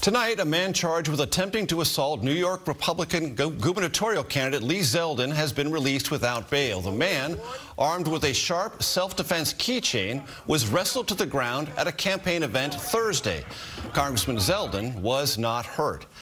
Tonight, a man charged with attempting to assault New York Republican gubernatorial candidate Lee Zeldin has been released without bail. The man, armed with a sharp self-defense keychain, was wrestled to the ground at a campaign event Thursday. Congressman Zeldin was not hurt.